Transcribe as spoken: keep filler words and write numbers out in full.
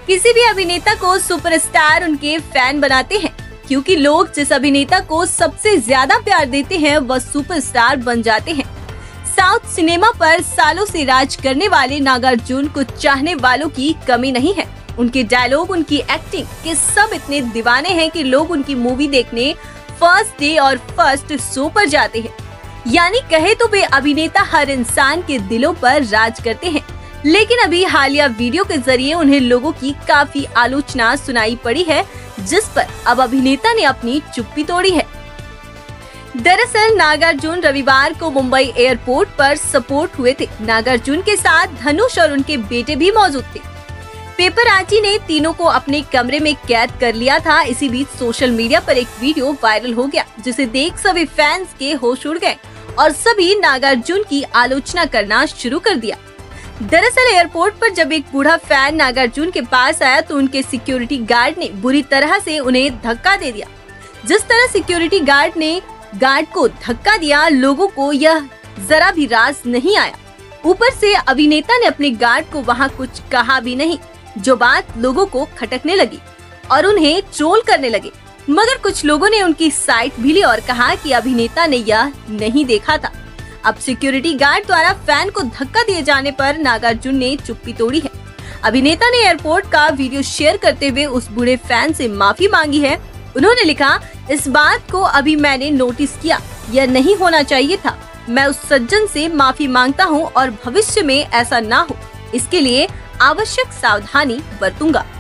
किसी भी अभिनेता को सुपरस्टार उनके फैन बनाते हैं, क्योंकि लोग जिस अभिनेता को सबसे ज्यादा प्यार देते हैं वह सुपरस्टार बन जाते हैं। साउथ सिनेमा पर सालों से राज करने वाले नागार्जुन को चाहने वालों की कमी नहीं है। उनके डायलॉग, उनकी एक्टिंग के सब इतने दीवाने हैं कि लोग उनकी मूवी देखने फर्स्ट डे और फर्स्ट शो पर जाते हैं। यानी कहे तो वे अभिनेता हर इंसान के दिलों पर राज करते हैं। लेकिन अभी हालिया वीडियो के जरिए उन्हें लोगों की काफी आलोचना सुनाई पड़ी है, जिस पर अब अभिनेता ने अपनी चुप्पी तोड़ी है। दरअसल नागार्जुन रविवार को मुंबई एयरपोर्ट पर सपोर्ट हुए थे। नागार्जुन के साथ धनुष और उनके बेटे भी मौजूद थे। पेपराजी ने तीनों को अपने कमरे में कैद कर लिया था। इसी बीच सोशल मीडिया पर एक वीडियो वायरल हो गया, जिसे देख सभी फैंस के होश उड़ गए और सभी नागार्जुन की आलोचना करना शुरू कर दिया। दरअसल एयरपोर्ट पर जब एक बूढ़ा फैन नागार्जुन के पास आया तो उनके सिक्योरिटी गार्ड ने बुरी तरह से उन्हें धक्का दे दिया। जिस तरह सिक्योरिटी गार्ड ने गार्ड को धक्का दिया, लोगों को यह जरा भी रास नहीं आया। ऊपर से अभिनेता ने अपने गार्ड को वहां कुछ कहा भी नहीं, जो बात लोगों को खटकने लगी और उन्हें ट्रोल करने लगे। मगर कुछ लोगों ने उनकी साइड भी ली और कहा कि अभिनेता ने यह नहीं देखा था। अब सिक्योरिटी गार्ड द्वारा फैन को धक्का दिए जाने पर नागार्जुन ने चुप्पी तोड़ी है। अभिनेता ने एयरपोर्ट का वीडियो शेयर करते हुए उस बूढ़े फैन से माफी मांगी है। उन्होंने लिखा, इस बात को अभी मैंने नोटिस किया, यह नहीं होना चाहिए था। मैं उस सज्जन से माफी मांगता हूँ और भविष्य में ऐसा ना हो, इसके लिए आवश्यक सावधानी बरतूंगा।